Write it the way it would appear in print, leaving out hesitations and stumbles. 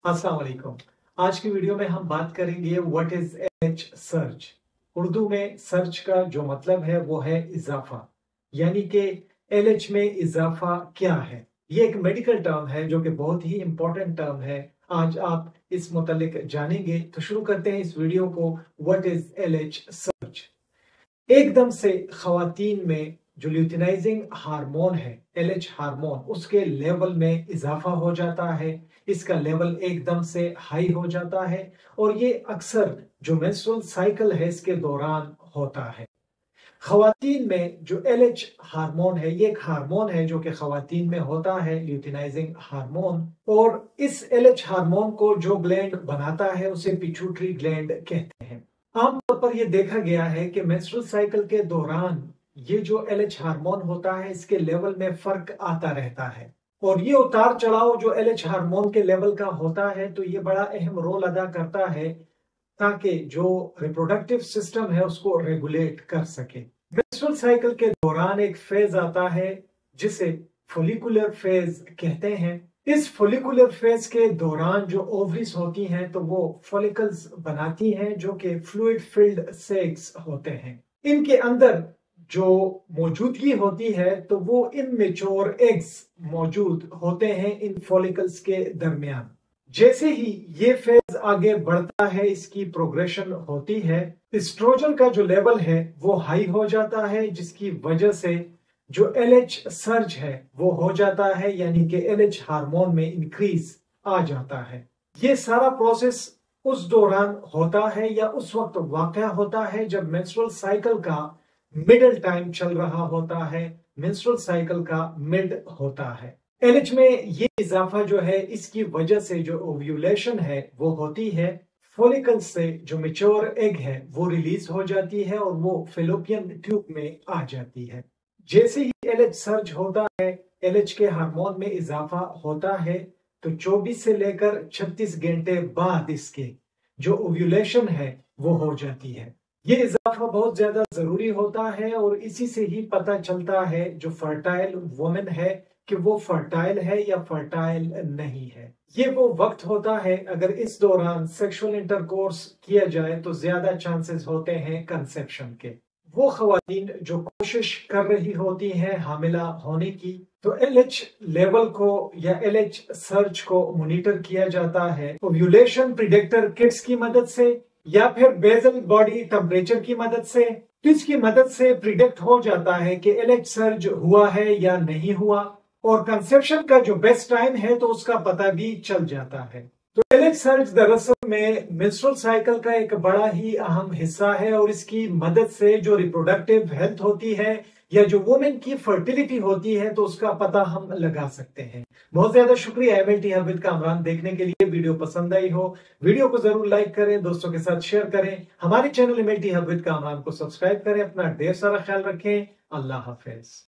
अस्सलाम वालेकुम। आज की वीडियो में हम बात करेंगे what is LH surge. Urdu में सर्च का जो मतलब है वो है इजाफा, यानी कि एलएच में इजाफा क्या है। ये एक मेडिकल टर्म है जो कि बहुत ही इंपॉर्टेंट टर्म है। आज आप इस मुतालिक जानेंगे, तो शुरू करते हैं इस वीडियो को। What is LH surge. एकदम से खवातीन में जो ल्यूटिनाइजिंग हार्मोन है, एलएच हार्मोन, उसके लेवल में इजाफा हो जाता है। इसका लेवल एकदम से हाई हो जाता है और ये अक्सर जो मेंस्ट्रुअल साइकिल है इसके दौरान होता है। खवातीन में जो एलएच हार्मोन है, ये एक हार्मोन है जो कि खवातीन में होता है, ल्यूटिनाइजिंग हार्मोन। और इस एलएच हार्मोन को जो ग्लैंड बनाता है उसे पिट्यूटरी ग्लैंड कहते हैं। आमतौर पर यह देखा गया है कि मेंस्ट्रुअल साइकिल के दौरान ये जो एलएच हार्मोन होता है इसके लेवल में फर्क आता रहता है। और ये उतार चढ़ाव जो एलएच हार्मोन के लेवल का होता है, तो ये बड़ा अहम रोल अदा करता है ताकि जो रिप्रोडक्टिव सिस्टम है उसको रेगुलेट कर सके। मेंस्ट्रुअल साइकिल के दौरान एक फेज आता है जिसे फोलिकुलर फेज कहते हैं। इस फोलिकुलर फेज के दौरान जो ओवरीज होती हैं तो वो फॉलिकल्स बनाती हैं जो कि फ्लूइड फिल्ड सेक्स होते हैं। इनके अंदर जो मौजूदगी होती है तो वो इमैच्योर एग्स मौजूद होते हैं इन फॉलिकल्स के दरमियान। जैसे ही ये फेज आगे बढ़ता है, इसकी प्रोग्रेशन होती है, एस्ट्रोजन का जो लेवल है वो हाई हो जाता है, जिसकी वजह से जो एलएच सर्ज है वो हो जाता है, यानी कि एलएच हार्मोन में इंक्रीज आ जाता है। ये सारा प्रोसेस उस दौरान होता है या उस वक्त वाकया होता है जब मेंस्ट्रुअल साइकिल का मिडल टाइम चल रहा होता है, मेंस्ट्रुअल साइकिल का मिड होता है। एलएच में ये इजाफा जो है इसकी वजह से जो ओव्यूलेशन है वो होती है, फॉलिकल से जो मैच्योर एग है वो रिलीज हो जाती है और वो फेलोपियन ट्यूब में आ जाती है। जैसे ही एलएच सर्ज होता है, एलएच के हार्मोन में इजाफा होता है, तो 24 से लेकर 36 घंटे बाद इसके जो ओव्यूलेशन है वो हो जाती है। ये इजाफा बहुत ज्यादा जरूरी होता है और इसी से ही पता चलता है जो फर्टाइल वुमेन है कि वो फर्टाइल है या फर्टाइल नहीं है। ये वो वक्त होता है, अगर इस दौरान सेक्सुअल इंटरकोर्स किया जाए तो ज्यादा चांसेस होते हैं कंसेप्शन के। वो खवातीन जो कोशिश कर रही होती हैं हामिला होने की, तो एलएच लेवल को या एलएच सर्च को मॉनिटर किया जाता है ओव्यूलेशन प्रिडिक्टर किट्स की मदद से या फिर बेजल बॉडी टेम्परेचर की मदद से। इसकी मदद से प्रिडिक्ट हो जाता है कि एलएच सर्ज हुआ है या नहीं हुआ, और कंसेप्शन का जो बेस्ट टाइम है तो उसका पता भी चल जाता है। तो एलएच सर्ज दरअसल में मेंस्ट्रुअल साइकिल का एक बड़ा ही अहम हिस्सा है और इसकी मदद से जो रिप्रोडक्टिव हेल्थ होती है या जो वुमेन की फर्टिलिटी होती है तो उसका पता हम लगा सकते हैं। बहुत ज्यादा शुक्रिया एमएलटी हब विद कामरान देखने के लिए। वीडियो पसंद आई हो, वीडियो को जरूर लाइक करें, दोस्तों के साथ शेयर करें। हमारे channel MLT hub with Kamran को सब्सक्राइब करें। अपना ढेर सारा ख्याल रखें। अल्लाह हाफिज।